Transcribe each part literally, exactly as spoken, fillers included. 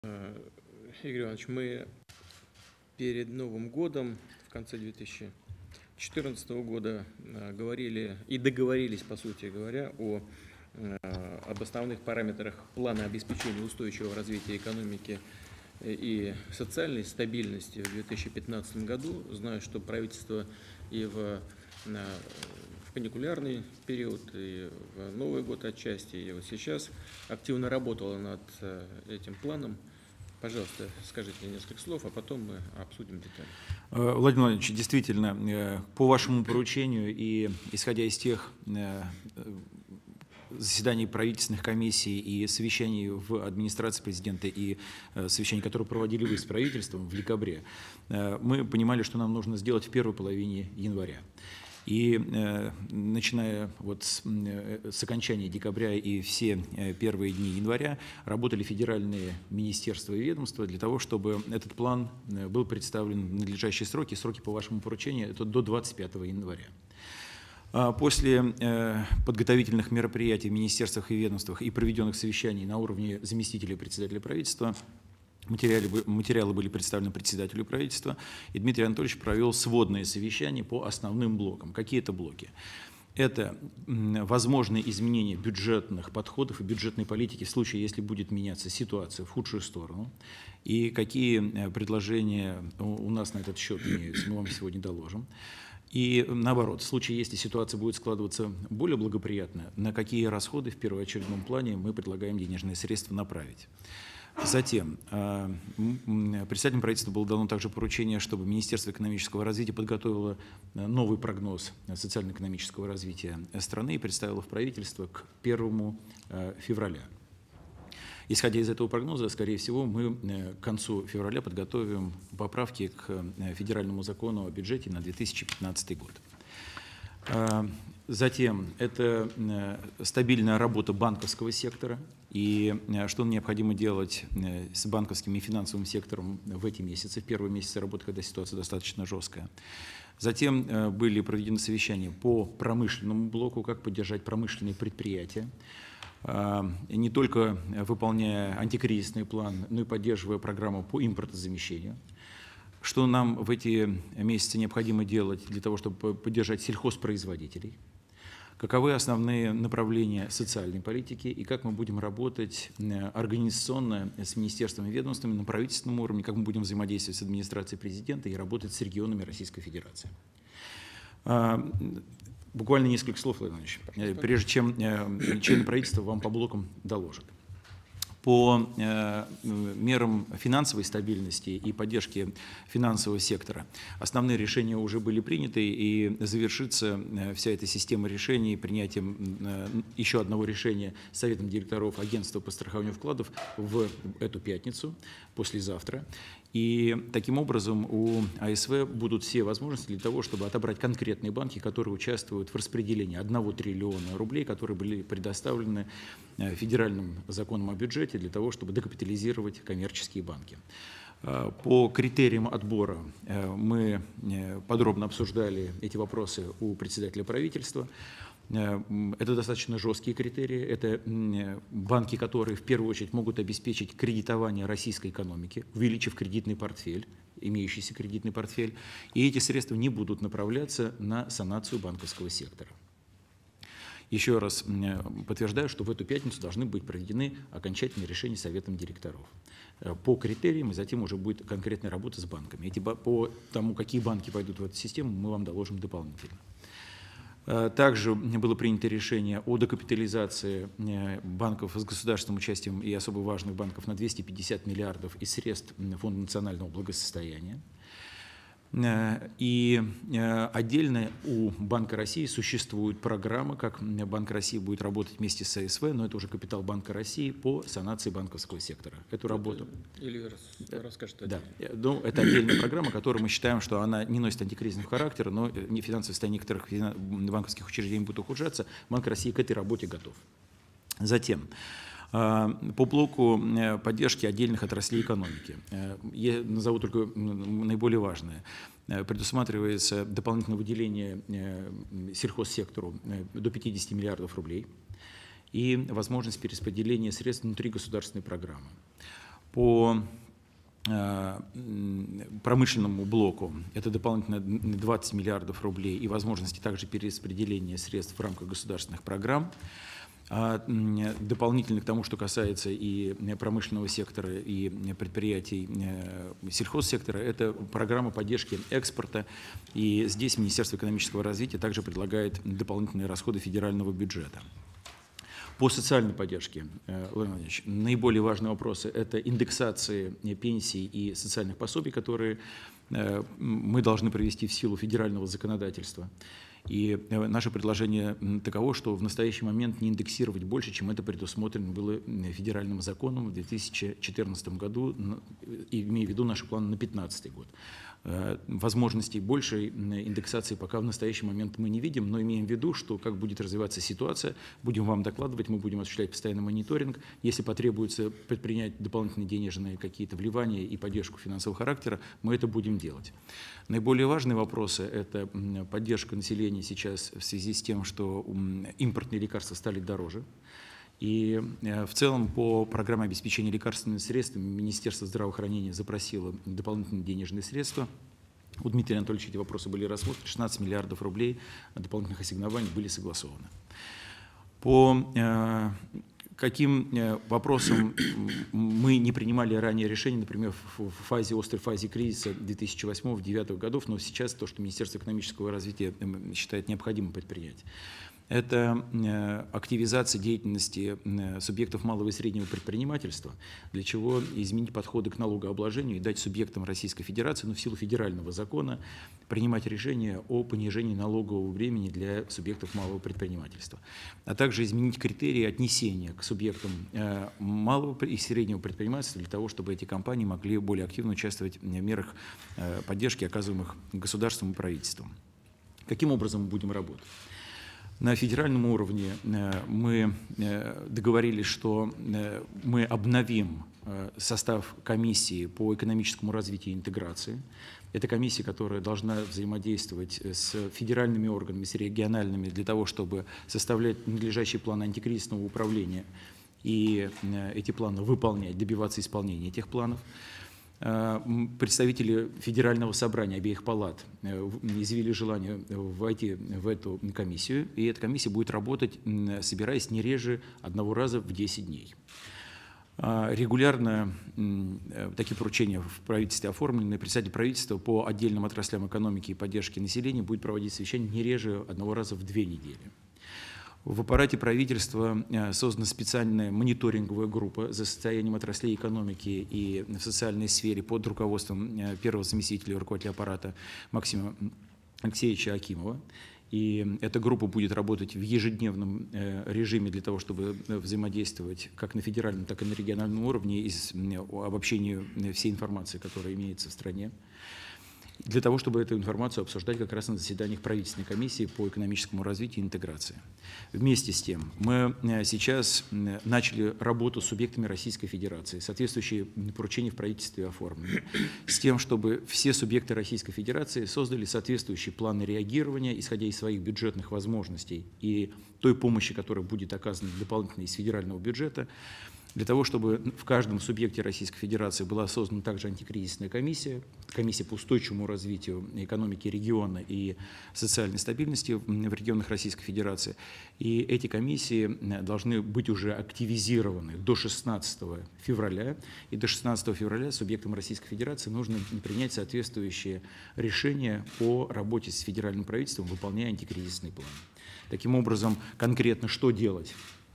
Игорь Иванович, мы перед Новым годом, в конце две тысячи четырнадцатого года, говорили и договорились, по сути говоря, о, об основных параметрах плана обеспечения устойчивого развития экономики и социальной стабильности в две тысячи пятнадцатом году. Знаю, что правительство и в, в каникулярный период, и в Новый год отчасти, и вот сейчас активно работало над этим планом. Пожалуйста, скажите несколько слов, а потом мы обсудим детали. Владимир Владимирович, действительно, по вашему поручению и исходя из тех заседаний правительственных комиссий и совещаний в администрации президента и совещаний, которые проводили вы с правительством в декабре, мы понимали, что нам нужно сделать в первой половине января. И э, начиная вот с, э, с окончания декабря и все э, первые дни января работали федеральные министерства и ведомства для того, чтобы этот план э, был представлен в надлежащие сроки. Сроки по вашему поручению это до двадцать пятого января. А после э, подготовительных мероприятий в министерствах и ведомствах и проведенных совещаний на уровне заместителя председателя правительства, Материалы, материалы были представлены председателю правительства, и Дмитрий Анатольевич провел сводное совещание по основным блокам. Какие это блоки? Это возможные изменения бюджетных подходов и бюджетной политики в случае, если будет меняться ситуация в худшую сторону, и какие предложения у нас на этот счет имеются, мы вам сегодня доложим. И наоборот, в случае, если ситуация будет складываться более благоприятно, на какие расходы в первоочередном плане мы предлагаем денежные средства направить. Затем председателем правительства было дано также поручение, чтобы Министерство экономического развития подготовило новый прогноз социально-экономического развития страны и представило в правительство к первому февраля. Исходя из этого прогноза, скорее всего, мы к концу февраля подготовим поправки к федеральному закону о бюджете на две тысячи пятнадцатый год. Затем это стабильная работа банковского сектора и что необходимо делать с банковским и финансовым сектором в эти месяцы, в первые месяцы работы, когда ситуация достаточно жесткая. Затем были проведены совещания по промышленному блоку, как поддержать промышленные предприятия, не только выполняя антикризисный план, но и поддерживая программу по импортозамещению. Что нам в эти месяцы необходимо делать для того, чтобы поддержать сельхозпроизводителей? Каковы основные направления социальной политики и как мы будем работать организационно с министерствами и ведомствами на правительственном уровне, как мы будем взаимодействовать с администрацией президента и работать с регионами Российской Федерации? Буквально несколько слов, Владимир Владимирович, прежде чем члены правительства вам по блокам доложат. По э, мерам финансовой стабильности и поддержки финансового сектора основные решения уже были приняты, и завершится э, вся эта система решений принятием э, еще одного решения Советом директоров Агентства по страхованию вкладов в эту пятницу, послезавтра. И таким образом у АСВ будут все возможности для того, чтобы отобрать конкретные банки, которые участвуют в распределении одного триллиона рублей, которые были предоставлены федеральным законом о бюджете для того, чтобы декапитализировать коммерческие банки. По критериям отбора мы подробно обсуждали эти вопросы у председателя правительства. Это достаточно жесткие критерии. Это банки, которые в первую очередь могут обеспечить кредитование российской экономики, увеличив кредитный портфель, имеющийся кредитный портфель. И эти средства не будут направляться на санацию банковского сектора. Еще раз подтверждаю, что в эту пятницу должны быть проведены окончательные решения Советом директоров по критериям, и затем уже будет конкретная работа с банками. Эти, по тому, какие банки пойдут в эту систему, мы вам доложим дополнительно. Также было принято решение о декапитализации банков с государственным участием и особо важных банков на двести пятьдесят миллиардов из средств Фонда национального благосостояния. И отдельно у Банка России существует программа, как Банк России будет работать вместе с АСВ, но это уже капитал Банка России по санации банковского сектора. Эту работу. Или расскажете. Да, ну, это отдельная программа, которую мы считаем, что она не носит антикризисного характера, но не финансовое состояние некоторых банковских учреждений будет ухудшаться. Банк России к этой работе готов. Затем. По блоку поддержки отдельных отраслей экономики. Я назову только наиболее важное. Предусматривается дополнительное выделение сельхозсектору до пятидесяти миллиардов рублей и возможность перераспределения средств внутри государственной программы. По промышленному блоку это дополнительно двадцать миллиардов рублей и возможности также перераспределения средств в рамках государственных программ. А дополнительно к тому, что касается и промышленного сектора, и предприятий сельхозсектора, это программа поддержки экспорта. И здесь Министерство экономического развития также предлагает дополнительные расходы федерального бюджета. По социальной поддержке, Владимир Владимирович, наиболее важные вопросы – это индексации пенсий и социальных пособий, которые мы должны провести в силу федерального законодательства. И наше предложение таково, что в настоящий момент не индексировать больше, чем это предусмотрено было федеральным законом в две тысячи четырнадцатом году, имея в виду наши планы на две тысячи пятнадцатый год. Возможностей большей индексации пока в настоящий момент мы не видим, но имеем в виду, что как будет развиваться ситуация, будем вам докладывать, мы будем осуществлять постоянный мониторинг. Если потребуется предпринять дополнительные денежные какие-то вливания и поддержку финансового характера, мы это будем делать. Наиболее важные вопросы – это поддержка населения сейчас в связи с тем, что импортные лекарства стали дороже. И в целом по программе обеспечения лекарственными средствами Министерство здравоохранения запросило дополнительные денежные средства. У Дмитрия Анатольевича эти вопросы были рассмотрены, шестнадцать миллиардов рублей дополнительных ассигнований были согласованы. По каким вопросам мы не принимали ранее решения, например, в фазе, острой фазе кризиса две тысячи восьмого — две тысячи девятого годов, но сейчас то, что Министерство экономического развития считает необходимым предпринять. Это активизация деятельности субъектов малого и среднего предпринимательства, для чего изменить подходы к налогообложению и дать субъектам Российской Федерации, но в силу федерального закона, принимать решения о понижении налогового бремени для субъектов малого предпринимательства, а также изменить критерии отнесения к субъектам малого и среднего предпринимательства для того, чтобы эти компании могли более активно участвовать в мерах поддержки, оказываемых государством и правительством. Каким образом мы будем работать? На федеральном уровне мы договорились, что мы обновим состав комиссии по экономическому развитию и интеграции. Это комиссия, которая должна взаимодействовать с федеральными органами, с региональными, для того, чтобы составлять надлежащий план антикризисного управления и эти планы выполнять, добиваться исполнения этих планов. Представители Федерального собрания обеих палат изъявили желание войти в эту комиссию, и эта комиссия будет работать, собираясь не реже одного раза в десять дней. Регулярно такие поручения в правительстве оформлены. Председатель правительства по отдельным отраслям экономики и поддержки населения будет проводить совещания не реже одного раза в две недели. В аппарате правительства создана специальная мониторинговая группа за состоянием отраслей экономики и в социальной сфере под руководством первого заместителя руководителя аппарата Максима Алексеевича Акимова. И эта группа будет работать в ежедневном режиме для того, чтобы взаимодействовать как на федеральном, так и на региональном уровне и обобщению всей информации, которая имеется в стране, для того, чтобы эту информацию обсуждать как раз на заседаниях правительственной комиссии по экономическому развитию и интеграции. Вместе с тем, мы сейчас начали работу с субъектами Российской Федерации, соответствующие поручения в правительстве оформлены, с тем, чтобы все субъекты Российской Федерации создали соответствующие планы реагирования, исходя из своих бюджетных возможностей и той помощи, которая будет оказана дополнительно из федерального бюджета, для того, чтобы в каждом субъекте Российской Федерации была создана также антикризисная комиссия, комиссия по устойчивому развитию экономики региона и социальной стабильности в регионах Российской Федерации. И эти комиссии должны быть уже активизированы до шестнадцатого февраля. И до шестнадцатого февраля субъектам Российской Федерации нужно принять соответствующие решения по работе с федеральным правительством, выполняя антикризисный план. Таким образом, конкретно что делать?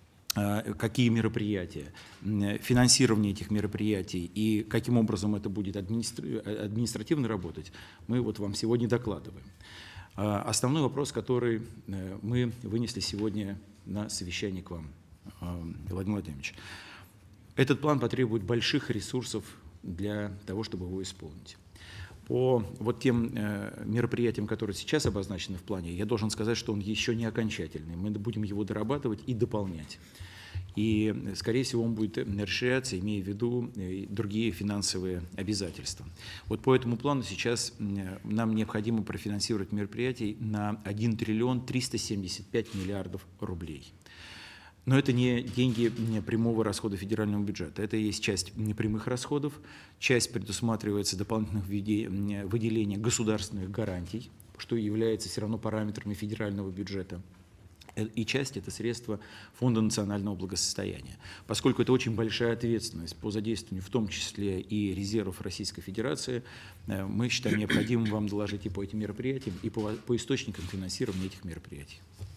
Какие мероприятия, финансирование этих мероприятий и каким образом это будет администри... административно работать, мы вот вам сегодня докладываем. Основной вопрос, который мы вынесли сегодня на совещание к вам, Владимир Владимирович. Этот план потребует больших ресурсов для того, чтобы его исполнить. По вот тем мероприятиям, которые сейчас обозначены в плане, я должен сказать, что он еще не окончательный. Мы будем его дорабатывать и дополнять. И, скорее всего, он будет расширяться, имея в виду другие финансовые обязательства. Вот по этому плану сейчас нам необходимо профинансировать мероприятий на один триллион триста семьдесят пять миллиардов рублей. Но это не деньги прямого расхода федерального бюджета. Это есть часть непрямых расходов, часть предусматривается дополнительных выделения государственных гарантий, что является все равно параметрами федерального бюджета. И часть – это средства Фонда национального благосостояния. Поскольку это очень большая ответственность по задействованию, в том числе и резервов Российской Федерации, мы считаем необходимым вам доложить и по этим мероприятиям, и по, по источникам финансирования этих мероприятий.